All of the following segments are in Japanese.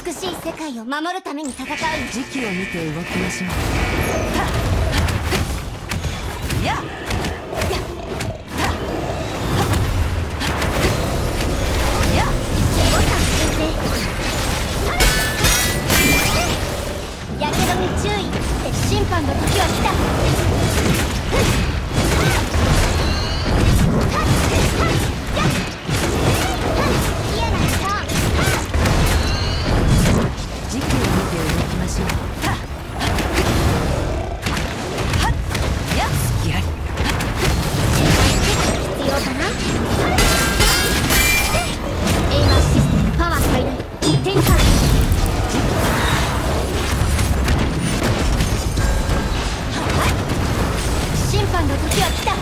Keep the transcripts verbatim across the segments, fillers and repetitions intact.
美しい世界を守るために戦う。 時期を見て動きましょう。やっやけどに注意。審判の時は来た。 時期を見て動きましょう。隙あり。 必要かな。エイマーシステムパワー最大転換。審判の時は来た。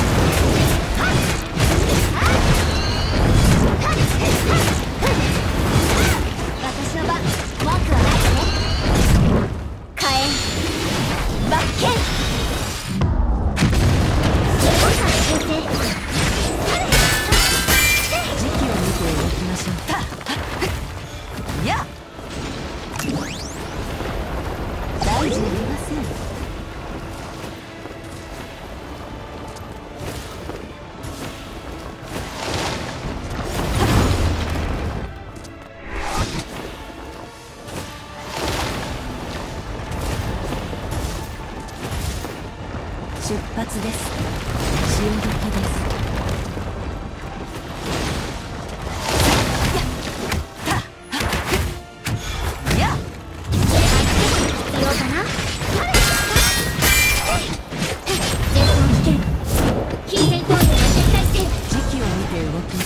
私の番、文句はないよね。火炎罰剣。先生、 時期を見て動きましょう。やっ大事ありません。出発です。潮時です。やっ必要かな。前方危険。非戦闘力が絶対せよ。 時期を見て動きます。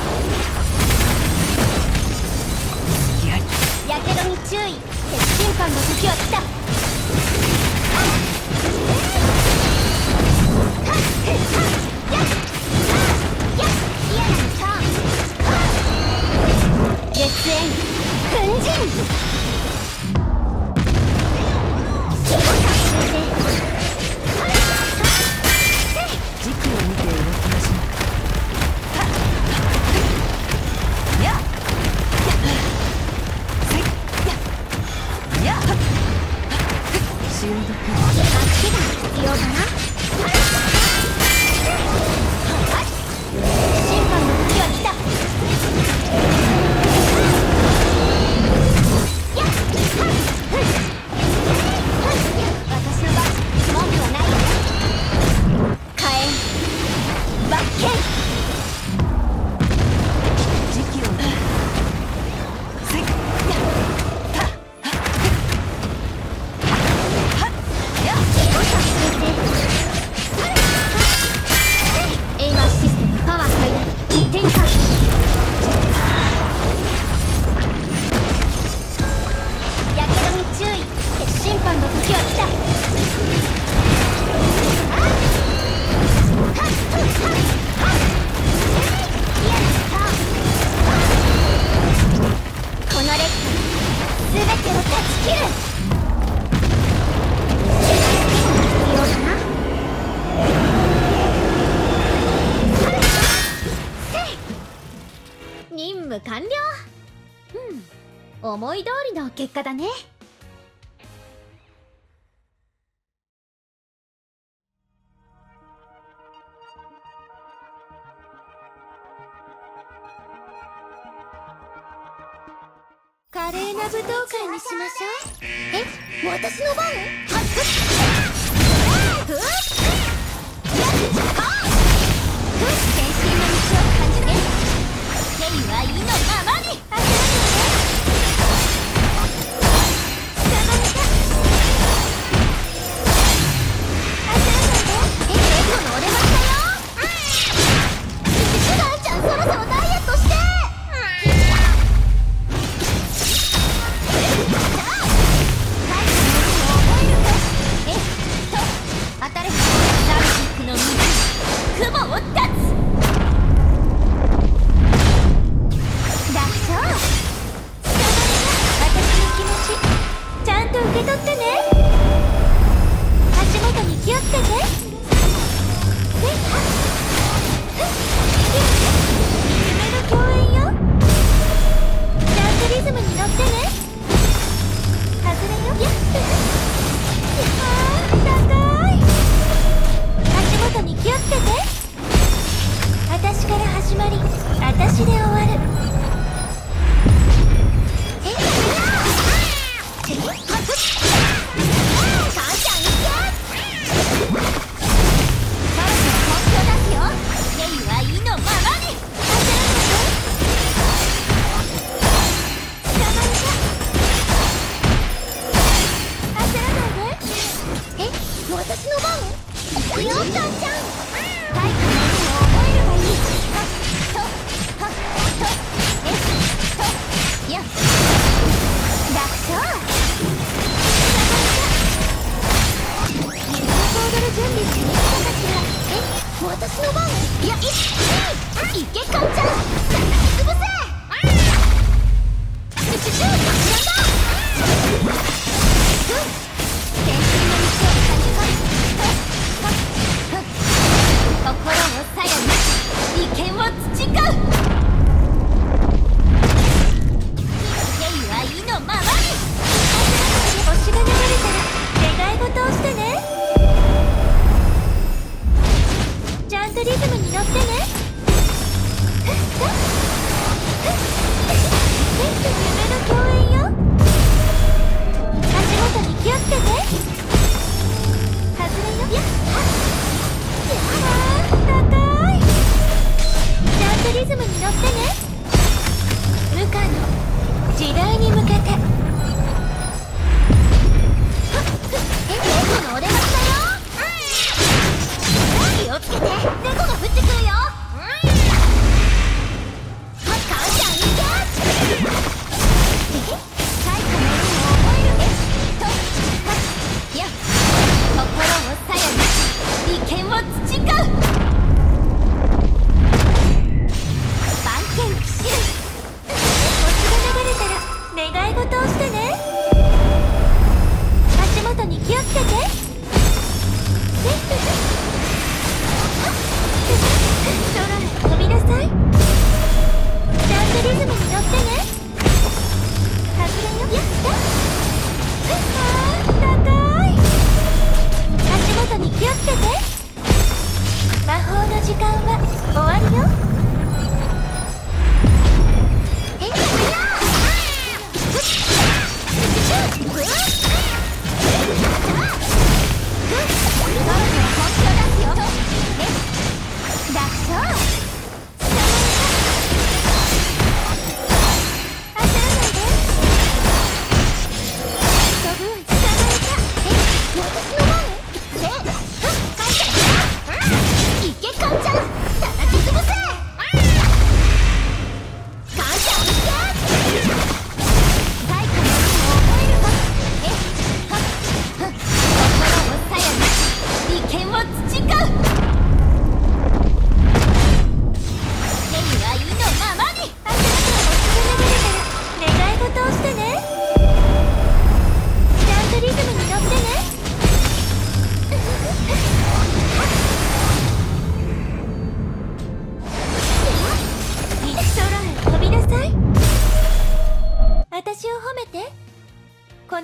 隙あり。 やけどに注意。審判の時は来た。絶縁粉塵。 時期を見て動きましょう。やっやっ潮時。 助けが必要かな。審判の時は来た。私の番、文句はないよね。火炎罰剣。 時期を見てエイマーシステムパワー最大転換。やけどに注意。審判の時は来た。このレッド全てを断ち切る。必要かな。任務完了。うん、思い通りの結果だね。華麗な舞踏会にしましょう。え、私の番？はっふっふっやっはっふっ全身の道を感じて。手には意のままに。あげるえ、結構乗れましたよ。シュガーちゃん、そろそろダイエットして。当たれ。ダルシックの水雲を断つ。楽勝。私の気持ちちゃんと受け取ってね。足元に気をつけて。夢の共演よ。ちゃんとリズムに乗ってね。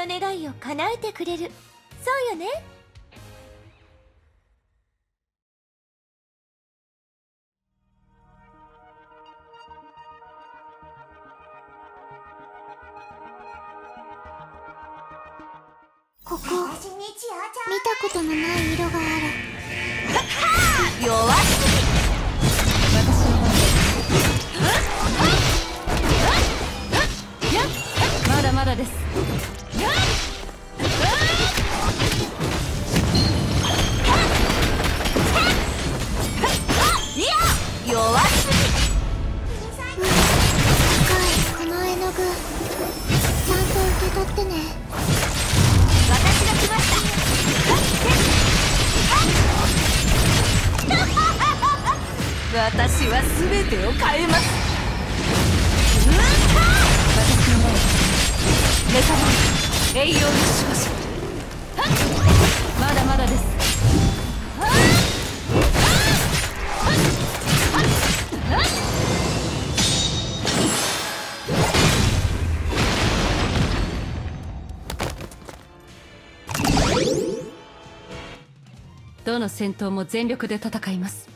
の願いを叶えてくれる。そうよね。 ここ見たことのない色がある。 弱すぎ。私のまだまだです。いや弱すぎ。 うん、高いこの絵の具ちゃんと受け取ってね。 私が来ました。私は全てを変えます。私の前に目覚め栄養にしましょう。まだまだです。どの戦闘も全力で戦います。